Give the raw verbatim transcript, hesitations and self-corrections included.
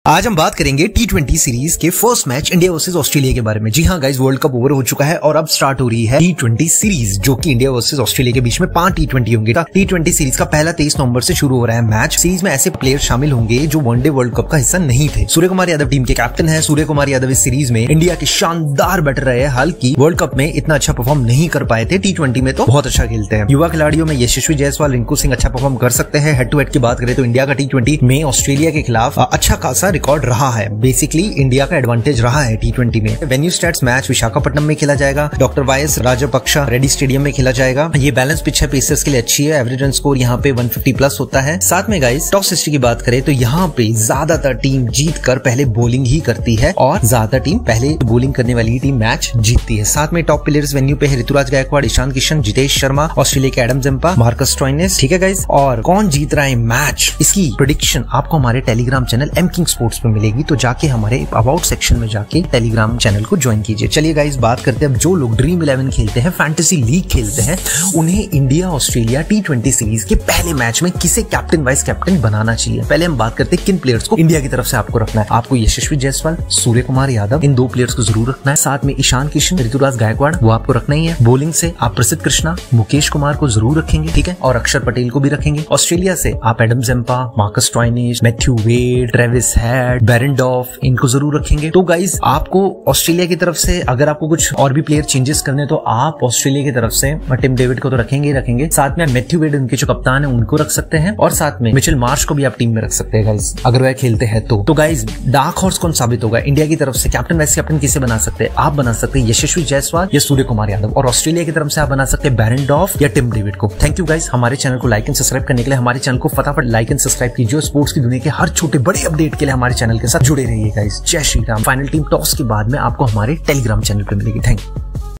आज हम बात करेंगे टी ट्वेंटी सीरीज के first match India versus Australia के बारे में। जी हाँ गाइस, वर्ल्ड कप ओवर हो चुका है और अब स्टार्ट हो रही है टी ट्वेंटी सीरीज, जो कि इंडिया वर्सेस ऑस्ट्रेलिया के बीच में पांच टी ट्वेंटी होंगे। टी ट्वेंटी सीरीज का पहला तेईस नवंबर से शुरू हो रहा है मैच। सीरीज में ऐसे प्लेयर शामिल होंगे जो वनडे वर्ल्ड कप का हिस्सा नहीं थे। सूर्य कुमार यादव टीम के कैप्टन है। सूर्य कुमार यादव इस सीरीज में इंडिया के शानदार बैटर रहे, हालांकि वर्ल्ड कप में इतना अच्छा परफॉर्म नहीं कर पाए थे। टी ट्वेंटी में तो बहुत अच्छा खेलते हैं। युवा खिलाड़ियों में यशस्वी जायसवाल, रिंकू सिंह अच्छा परफॉर्म कर सकते हैं। हेड टू हेड की बात करें तो इंडिया का टी ट्वेंटी में ऑस्ट्रेलिया के खिलाफ अच्छा खासा रिकॉर्ड रहा है। बेसिकली इंडिया का एडवांटेज रहा है टी ट्वेंटी में। वेन्यू स्टैट्स मैच विशाखापट्टनम में खेला जाएगा। Doctor Y S Rajapaksha Reddy stadium में खेला जाएगा। ये बैलेंस पिच है, पेसर्स के लिए अच्छी है। एवरेज रन स्कोर यहाँ पे एक सौ पचास प्लस होता है। साथ में गाइस टॉस हिस्ट्री की बात करें तो यहाँ पे ज्यादातर टीम जीत कर पहले बॉलिंग ही करती है और ज्यादातर टीम पहले बॉलिंग करने वाली टीम मैच जीतती है। साथ में टॉप प्लेयर्स वेन्यू पे है ऋतुराज गायकवाड़, ईशान किशन, जितेश शर्मा, ऑस्ट्रेलिया के एडम जम्पा, मार्कस स्टोइनिस। ठीक है गाइस, और कौन जीत रहा है मैच, इसकी प्रेडिक्शन आपको हमारे Telegram channel M King sports पे मिलेगी। तो जाके हमारे अबाउट सेक्शन में जाके टेलीग्राम चैनल को ज्वाइन कीजिए। चलिए गाइस बात करते हैं अब जो लोग ड्रीम इलेवन खेलते हैं, फैंटेसी लीग खेलते हैं, उन्हें India Australia T twenty series के पहले मैच में किसे कैप्टन वाइस कैप्टन बनाना चाहिए। पहले हम बात करते हैं किन प्लेयर्स को इंडिया की तरफ से आपको रखना है। आपको यशस्वी जायसवाल, सूर्य कुमार यादव, इन दो प्लेयर्स को जरूर रखना है। साथ में ईशान किशन, ऋतुराज गायकवाड़, वो आपको रखना ही है। बॉलिंग से आप प्रसिद्ध कृष्णा, मुकेश कुमार को जरूर रखेंगे, ठीक है, और अक्षर पटेल को भी रखेंगे। ऑस्ट्रेलिया से आप Adam Zampa, Marcus Stoinis, Matthew Wade, Travis Head, Behrendorff, इनको जरूर रखेंगे। तो गाइस आपको ऑस्ट्रेलिया की तरफ से अगर आपको कुछ और भी प्लेयर चेंजेस करने तो आप ऑस्ट्रेलिया की तरफ से टिम डेविड को तो रखेंगे ही रखेंगे। साथ में मैथ्यू वेड, उनके जो कप्तान है, उनको रख सकते हैं और साथ में मिचेल मार्श को भी आप टीम में रख सकते हैं गाइस, अगर वह खेलते हैं तो। तो गाइस डार्क हॉर्स कौन साबित होगा इंडिया की तरफ से कैप्टन वाइस कैप्टन किसे बना सकते हैं? आप बना सकते हैं यशस्वी जायसवाल या सूर्य कुमार यादव, और ऑस्ट्रेलिया की तरफ से आप बना सकते हैं बेरेंडॉफ या टिम डेविड को। थैंक यू गाइस, हमारे चैनल को लाइक एंड सब्सक्राइब करने के लिए हमारे चैनल को फटाफट लाइक एंड सब्सक्राइब कीजिए। स्पोर्ट्स की दुनिया के हर छोटे बड़े अपडेट के लिए हमारे चैनल के साथ जुड़े रहिए गाइस। जय Shri Ram. Final team toss के बाद में आपको हमारे टेलीग्राम चैनल पर मिलेगी। Thank you.